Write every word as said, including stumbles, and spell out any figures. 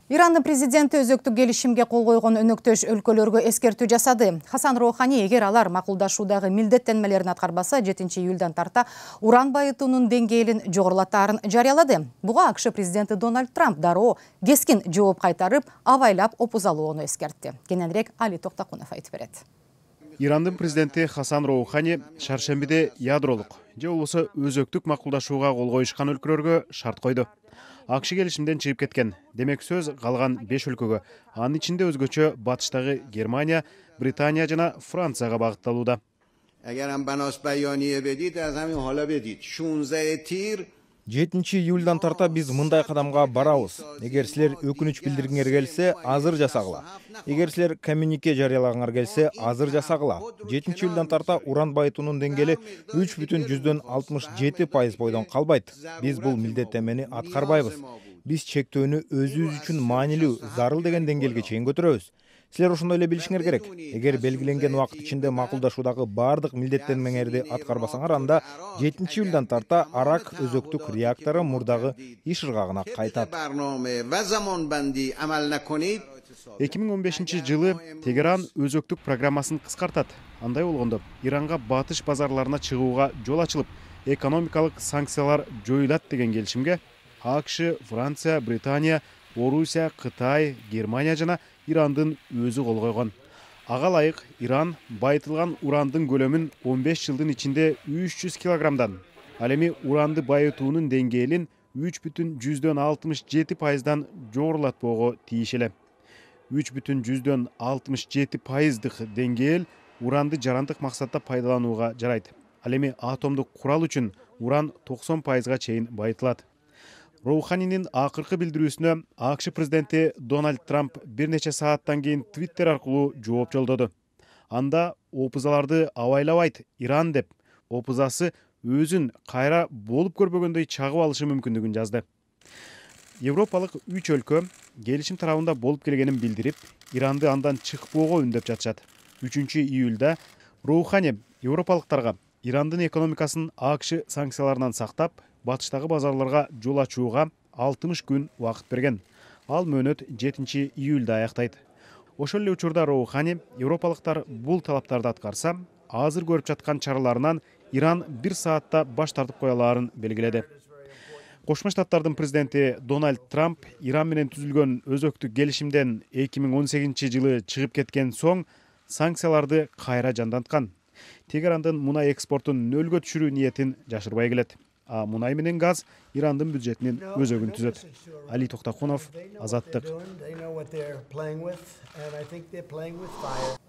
Ирандын президенти өзөктүк келишимге кол койгон өнөктөш өлкөлөргө эскертүү жасады. Хасан Роухани эгер алар макулдашуудагы милдеттенмелерин аткарбаса, жетинчи июлдан тарта уран байытуунун деңгээлин жогорулатаарын жарыялады. Буга АКШ президенти Дональд Трамп дароо кескин жооп кайтарып, абайлап опузалууну эскертти. Кененирээк Али Токтакунов айтып берет. Ирандын президенти Хасан Роухани шаршембиде ядролук же болбосо өзөктүк макулдашууга кол коюшкан өлкөлөргө шарт койду. АКШ келишимден чыгып кеткен. Демек сөз калган беш өлкөгө, анын ичинде өзгөчө батыштагы Германия, Британия жана Францияга багытталууда. жетинчи июлдан тарта биз мындай кадамга барабыз. Эгер силер өкүнүч билдиргиңер келсе, азыр жасагыла. Эгер силер коммюнике жарыялагыңар келсе, азыр жасагыла. жетинчи июлдан тарта уран байытуунун деңгээли үч бүтүн жүздөн алтымыш жети пайыз бойдон калбайт. Биз бул милдеттенмени аткарбайбыз. Биз чектөөнү өзүбүз үчүн маанилүү, зарыл деген деңгээлге чейин көтөрөбүз. Силер ошондой эле билишиңер керек. Эгер белгиленген убакыт ичинде макулдашуудагы бардык милдеттенмеңерди аткарбасаңар, анда жетинчи июлдан тарта Арак өзөктүк реактору мурдагы иш ыргагына кайтат. эки миң он бешинчи жылы Тегеран өзөктүк программасын кыскартат. Андай болгондо Иранга батыш базарларына чыгууга жол ачылып, экономикалык санкциялар жоюлат деген келишимге АКШ, Франция, Британия, Орусия, Кытай, Германия жана Ирандын өзү кол койгон. Ага ылайык Иран байытылган урандын көлөмүн он беш жылдын ичинде үч жүз килограммдан, ал эми уранды байытуунун деңгээлин үч бүтүн жүздөн алтымыш жети пайыздан жогорулатпоого тийиш эле. үч бүтүн жүздөн алтымыш жети пайыздык деңгээл уранды жарандык максатта пайдаланууга жарайт. Ал эми атомдук курал үчүн уран токсон пайызга чейин байытылат. Роуханинин акыркы билдирүүсүнө АКШ президенти Дональд Трамп бир нече сааттан кийин Твиттер аркылуу жооп жолдоду. Анда опузаларды абайлабайт Иран деп, опузасы өзүн кайра болуп көрбөгөндөй чагып алышы мүмкүндүгүн жазды. Европалык үч өлкө келишим тарабында болуп келгенин билдирип, Иранды андан чыкпоого үндөп жатышат. үчүнчү июлда Роухани европалыктарга Ирандын экономикасын АКШ санкцияларынан сактап, батыштагы базарларга жол ачууга алтымыш күн убакыт берген. Ал мөөнөт жетинчи июлда аяктайт. Ошол эле учурда Роухани европалыктар бул талаптарды аткарса, азыр көрүп жаткан чараларынан Иран бир саатта баш тартып кое алаарын белгиледи. Кошмо Штаттардын президенти Дональд Трамп Иран менен түзүлгөн өзөктүк келишимден эки миң он сегизинчи жылы чыгып кеткен соң санкцияларды кайра жанданткан. Тегерандын мунай экспортун нөлгө түшүрүү ниетин жашырбай келет. А мунай менен газ Ирандын бюджетинин өзөгүн түзөт. Али Токтакунов, Азаттык.